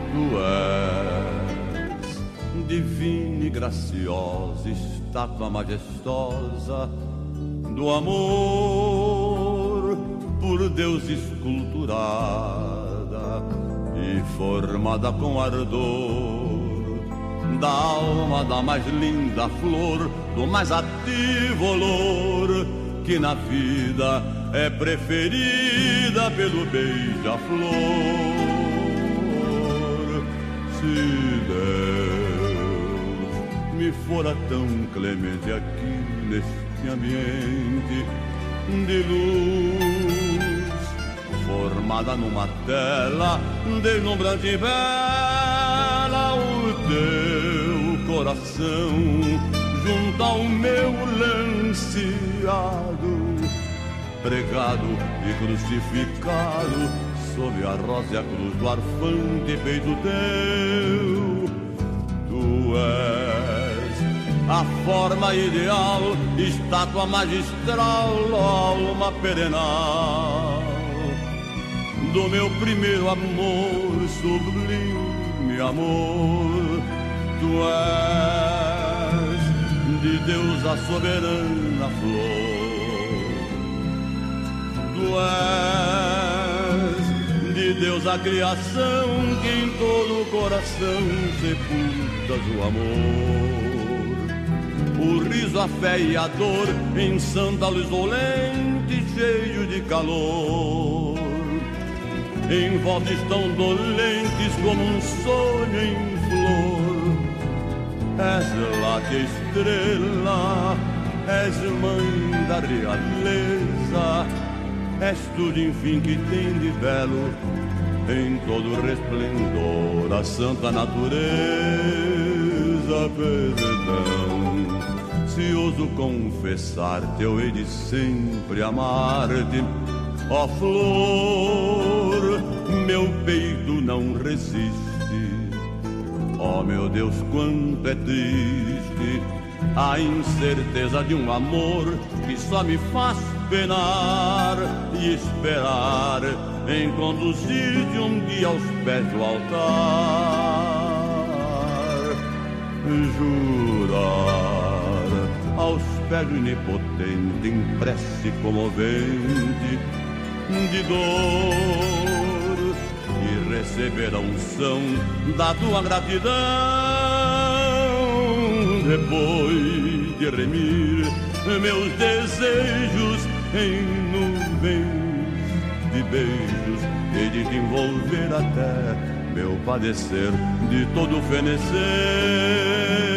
Tu és divina e graciosa, estátua majestosa do amor, por Deus esculturada e formada com ardor, da alma da mais linda flor, do mais ativo olor, que na vida é preferida pelo beija-flor. Se Deus me fora tão clemente aqui neste ambiente de luz, formada numa tela deslumbrante e bela, o teu coração junto ao meu lanceado, pregado e crucificado sob a rosa e a cruz do arfante peito teu. Tu és a forma ideal, estátua magistral, alma perenal do meu primeiro amor, sublime amor. Tu és de Deus a soberana flor, tu és de Deus a criação, que em todo o coração sepultas o amor. O riso, a fé e a dor em santa luz dolente, cheio de calor. Em volta estão dolentes como um sonho em flor. És lá que estrela, és mãe da realeza, és tudo enfim que tem de belo em todo resplendor a santa natureza. Perdão, se ouso confessar-te, eu hei de sempre amar-te, ó flor, meu peito não resiste. Ó meu Deus, quanto é triste a incerteza de um amor que só me faz penar e esperar em conduzir-te um dia aos pés do altar. Jurar aos pés do onipotente em prece comovente de dor e receber a unção da tua gratidão, depois de remir meus desejos em nuvens de beijos e de te envolver até meu padecer de todo fenecer.